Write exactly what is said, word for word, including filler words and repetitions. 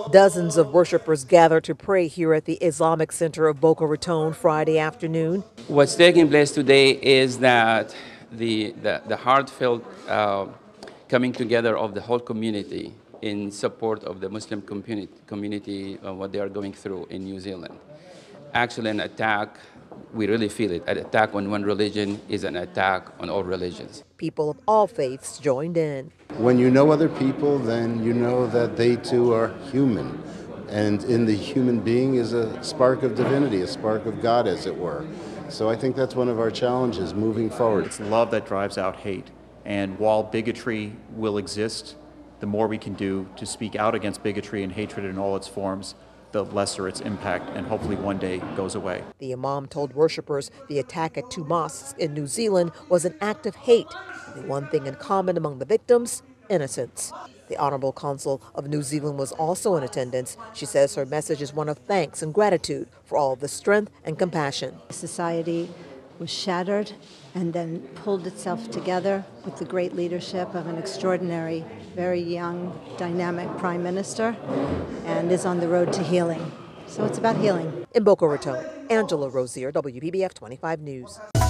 Dozens of worshipers gathered to pray here at the Islamic Center of Boca Raton Friday afternoon. What's taking place today is that the, the, the heartfelt uh, coming together of the whole community in support of the Muslim community, community uh, what they are going through in New Zealand. Actually, an attack, we really feel it. An attack on one religion is an attack on all religions. People of all faiths joined in. When you know other people, then you know that they too are human. And in the human being is a spark of divinity, a spark of God, as it were. So I think that's one of our challenges moving forward. It's love that drives out hate. And while bigotry will exist, the more we can do to speak out against bigotry and hatred in all its forms, the lesser its impact, and hopefully one day goes away. The imam told worshipers the attack at two mosques in New Zealand was an act of hate. The one thing in common among the victims, innocence. The Honorable Consul of New Zealand was also in attendance. She says her message is one of thanks and gratitude for all of the strength and compassion. Society was shattered and then pulled itself together with the great leadership of an extraordinary, very young, dynamic Prime Minister, and is on the road to healing. So it's about healing. In Boca Raton, Angela Rozier, W P B F twenty-five News.